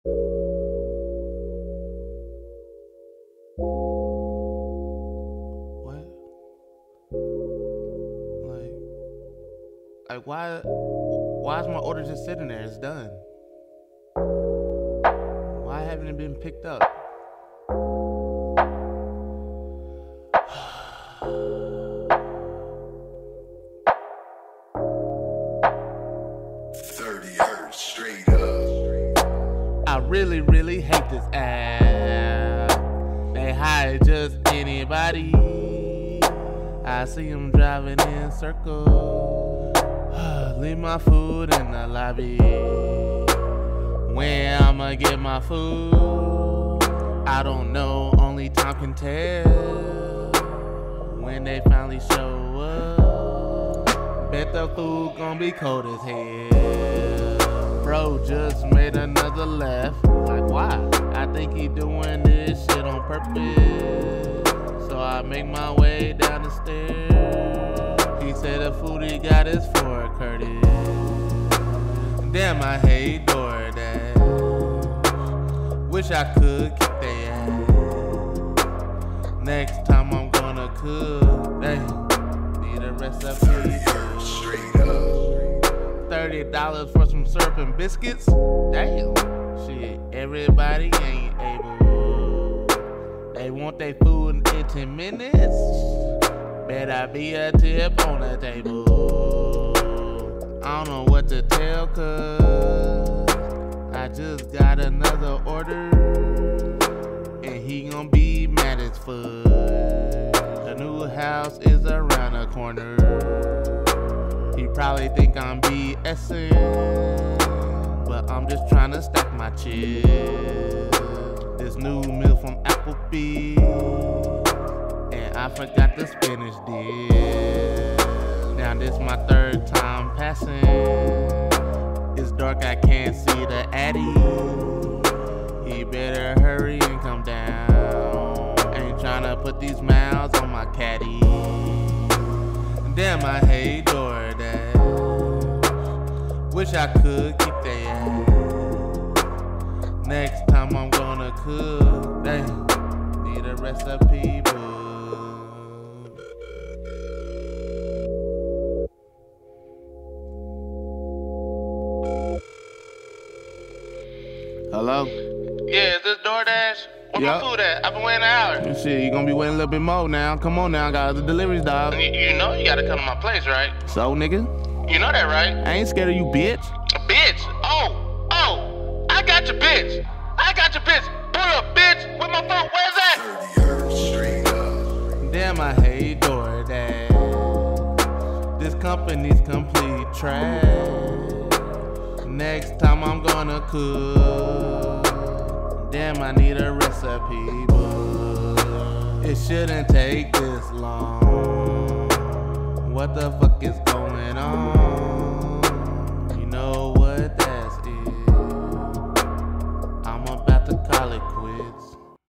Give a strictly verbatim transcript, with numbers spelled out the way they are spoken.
What? Like, like why? Why is my order just sitting there? It's done. Why haven't it been picked up? thirty hertz straight up. I really, really hate this app. They hire just anybody. I see them driving in circles. Leave my food in the lobby. When I'ma get my food, I don't know, only time can tell. When they finally show up, bet the food gon' be cold as hell. Bro just made another left. Like why? I think he doing this shit on purpose. So I make my way down the stairs. He said the food he got is for Curtis. Damn, I hate DoorDash. Wish I could kick they ass. Next time I'm gonna cook, they need a recipe. thirty hertz straight up. thirty dollars for some syrup and biscuits? Damn. Shit, everybody ain't able. They want their food in eighteen minutes. Better be a tip on the table. I don't know what to tell, cause I just got another order. And he gon' be mad as fuck. The new house is around the corner. He probably think I'm BSing, but I'm just tryna stack my chips. This new meal from Applebee's, and I forgot the spinach dip. Now this my third time passing. It's dark, I can't see the addy. He better hurry and come down. Ain't tryna put these miles on my caddy. Damn, I hate DoorDash. Wish I could kick they ass. Next time I'm gonna cook, they need a recipe book. Hello? Yeah, is this DoorDash? Where Yup. my food at? I've been waiting an hour. Shit, you gonna be waiting a little bit more now. Come on now, got other deliveries, dog. You, you know you gotta come to my place, right? So, nigga, You know that, right? I ain't scared of you, bitch. Bitch! Oh! Oh! I got your bitch! I got your bitch! Pull up, bitch! With my phone, where's that? thirty hertz straight up. Damn, I hate DoorDash. This company's complete trash. Next time I'm gonna cook. Damn, I need a recipe book. It shouldn't take this long. What the fuck is going on?